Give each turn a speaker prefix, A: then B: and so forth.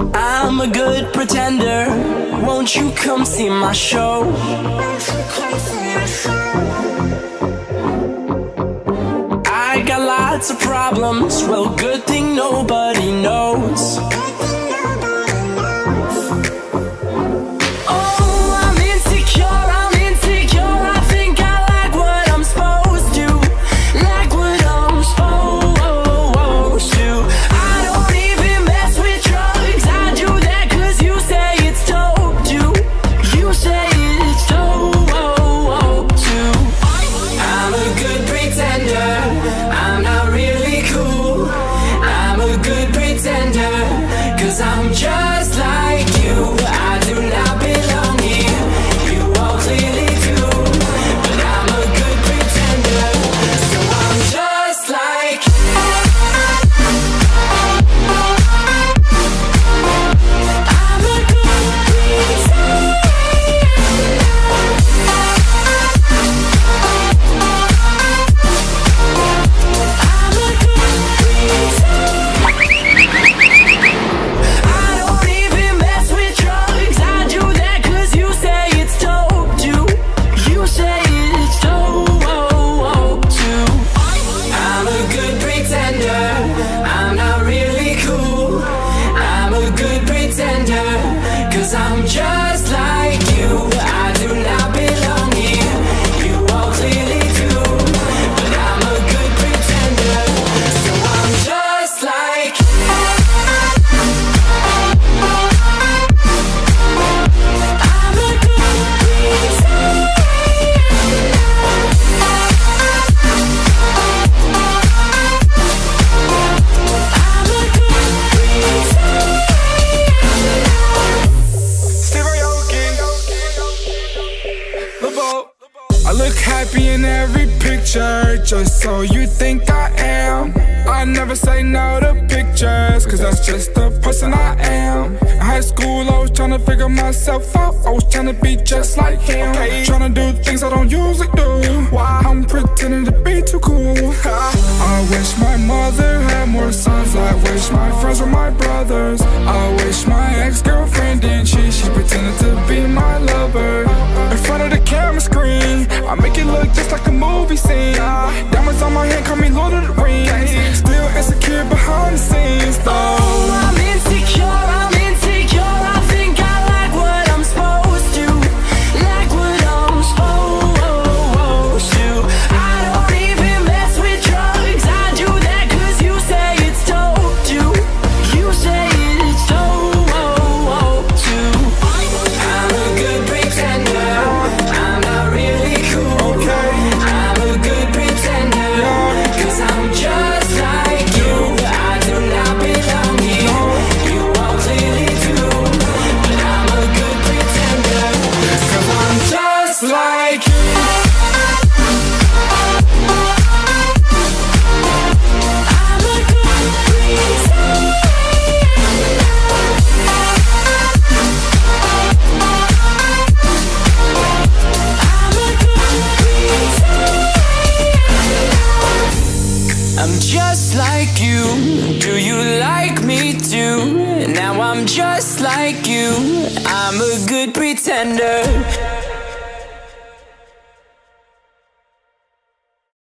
A: I'm a good pretender. Won't you come see my show? I got lots of problems. Well, good thing nobody knows. I'm just like you. I do not belong here. You all clearly do, but I'm a good pretender. So I'm just like you. I'm a good pretender. I'm a good pretender. I'm just like you. I do not belong here. You all clearly do, but I'm a good pretender. So I'm just like you. I'm a good pretender. I'm a good pretender.
B: I look happy in every picture, just so you think I am. I never say no to pictures, cause that's just the person I am. In high school I was trying to figure myself out. I was trying to be just like him, trying to do things I don't usually do. Why? I'm pretending to be too cool. I wish my mother had more sons. I wish my friends were my brothers. I wish my ex-girlfriend didn't cheat. She pretended to be my lover. In front of the camera screen, I make it look just like a movie scene. Diamonds on my hand, call me Lord of the Rings. Still insecure behind the scenes though.
A: Oh, I'm insecure, I'm insecure. I think I like what I'm supposed to. Like what I'm supposed to. I don't even mess with drugs. I do that cause you say it's dope too. You say it's dope too. I'm a good pretender. I'm not really cool. I'm a good pretender. Cause I'm just like you. I do not belong here. You all clearly do, but I'm a good pretender. Cause I'm just like you. I'm a good pretender. I'm a good pretender. I'm just like you. Do you like me too? Now I'm just like you. I'm a good pretender.